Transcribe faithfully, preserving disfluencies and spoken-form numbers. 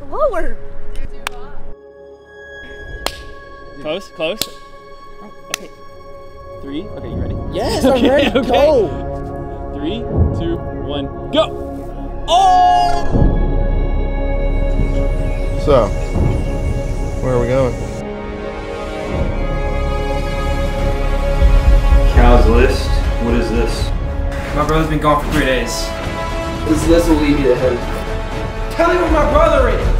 lower. Close, close. Oh, okay. Three. Okay, you ready? Yes, okay, I'm ready. Okay. Go. Three, two, one, go. Oh! So, where are we going? Cal's list. What is this? My brother's been gone for three days. This list will lead me to him. Tell me where my brother is!